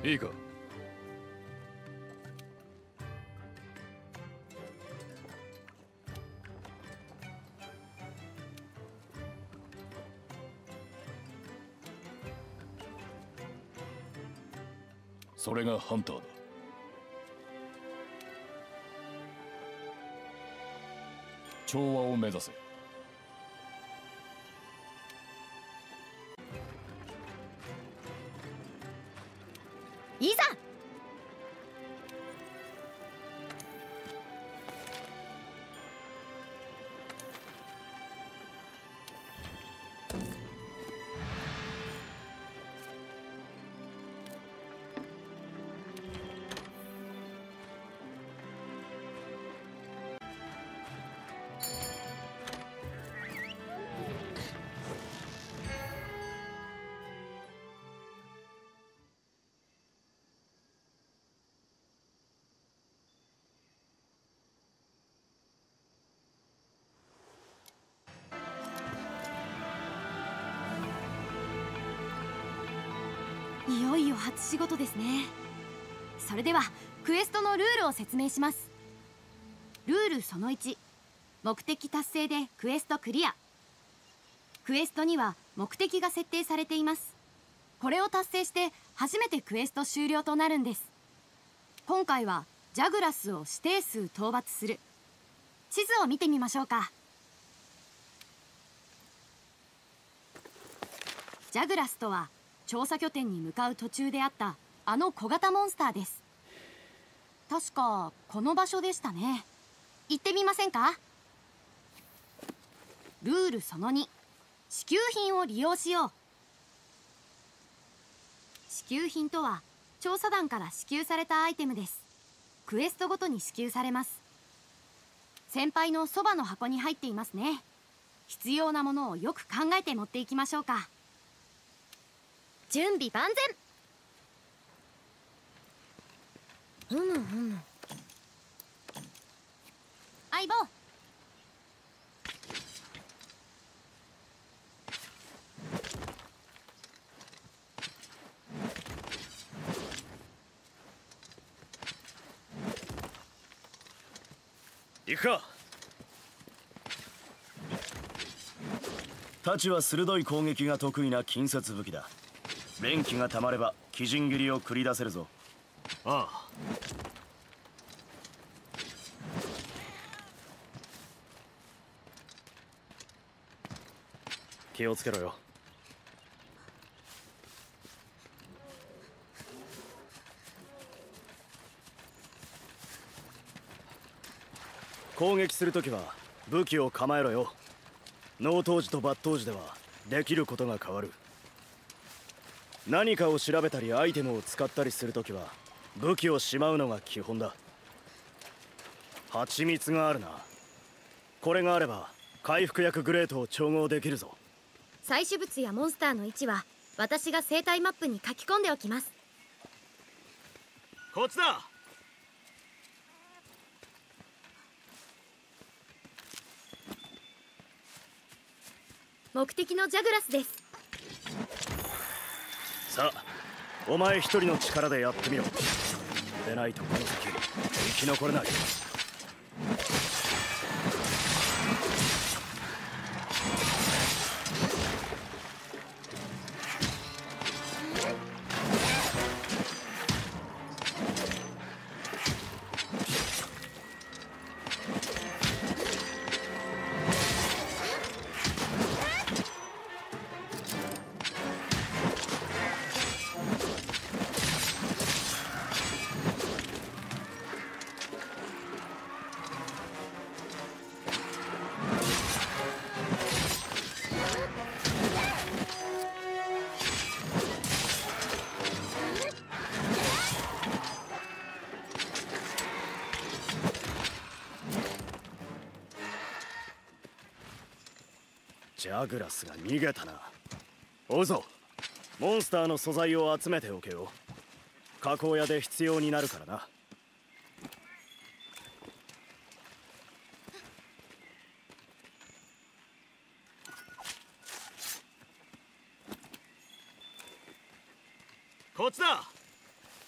いいか。それがハンターだ。調和を目指せ。 いざ。いよいよ初仕事ですね。それではクエストのルールを説明します。ルールその1、目的達成でクエストクリア。クエストには目的が設定されています。これを達成して初めてクエスト終了となるんです。今回はジャグラスを指定数討伐する。地図を見てみましょうか。ジャグラスとは調査拠点に向かう途中であったあの小型モンスターです。確かこの場所でしたね。行ってみませんか。ルールその2、支給品を利用しよう。支給品とは調査団から支給されたアイテムです。クエストごとに支給されます。先輩のそばの箱に入っていますね。必要なものをよく考えて持っていきましょうか。準備万全。相棒。 行くか。 太刀は鋭い攻撃が得意な近接武器だ。連気がたまれば鬼人斬りを繰り出せるぞ。 ああ。気をつけろよ。 攻撃するときは武器を構えろよ。納刀時と抜刀時ではできることが変わる。何かを調べたりアイテムを使ったりするときは武器をしまうのが基本だ。蜂蜜があるな。これがあれば回復薬グレートを調合できるぞ。 採取物やモンスターの位置は私が生態マップに書き込んでおきます。 こっちだ。 目的のジャグラスです。 さあ、お前一人の力でやってみろ。でないとこの先生き残れない。ジャグラスが逃げたな。追うぞ。モンスターの素材を集めておけよ。加工屋で必要になるからな。 こっちだ。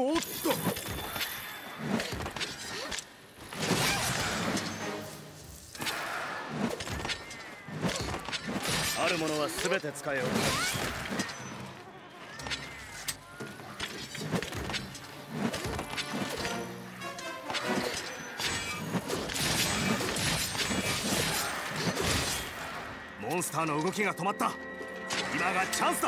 おっと、あるものは全て使えよう。モンスターの動きが止まった。今がチャンスだ。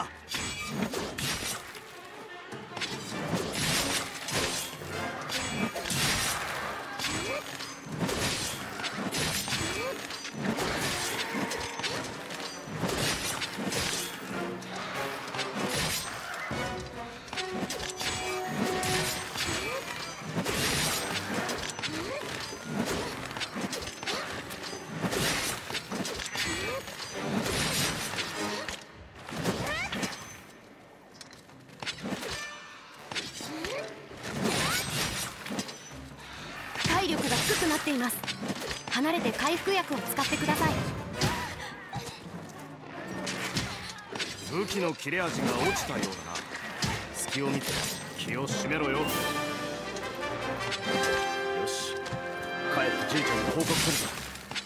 体力が低くなっています。離れて回復薬を使ってください。 武器の切れ味が落ちたようだな。隙を見て気を締めろよ。よし、帰ってじいちゃんに報告するぞ。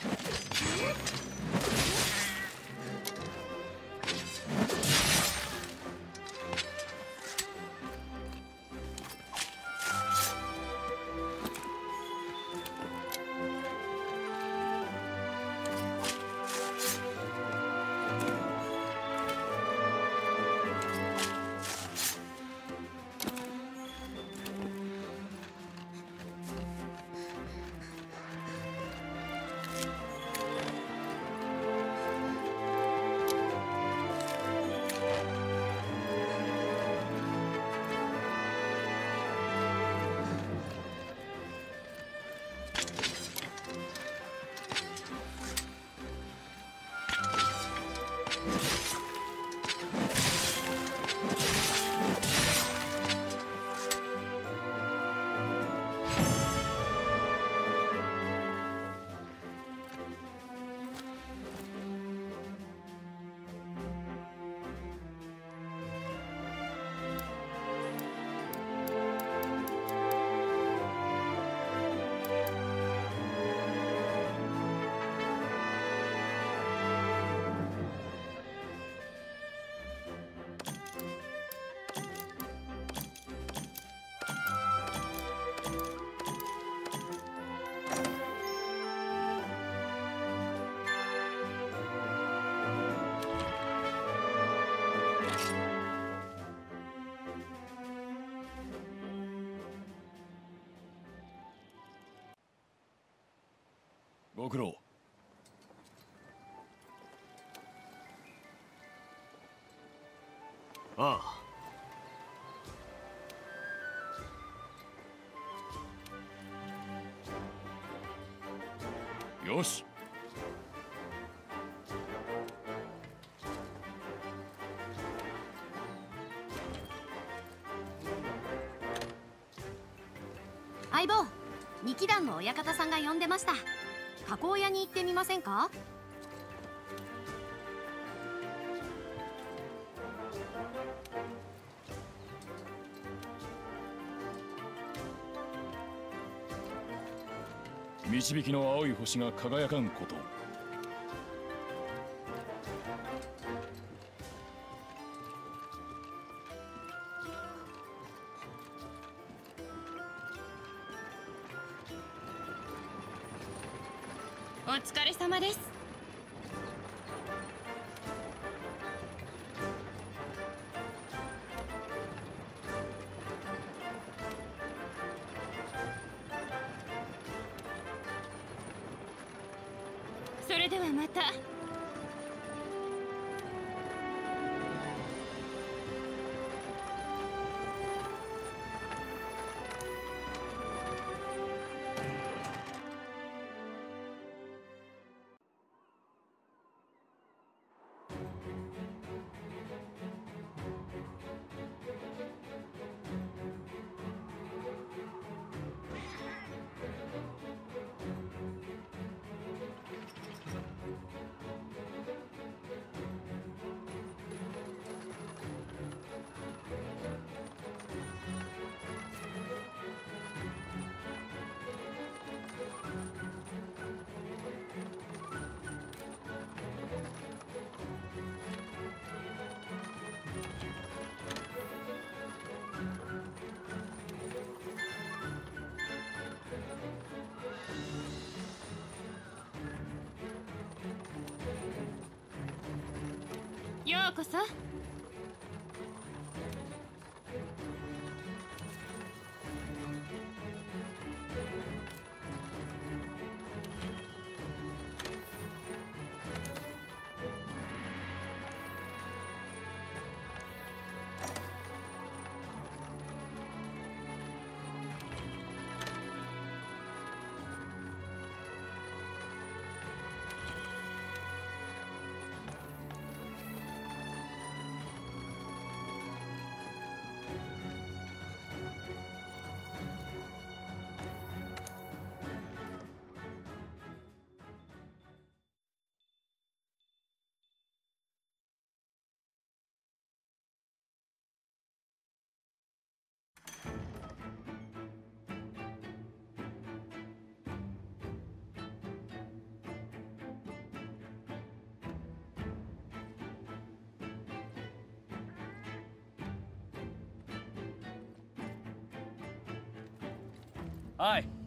ご苦労。 ああ、 よし。 相棒、二期団の親方さんが呼んでました。加工屋に行ってみませんか？ 導きの青い星が輝かんことを。 お疲れ様です。それではまた。 ようこそ。 はい。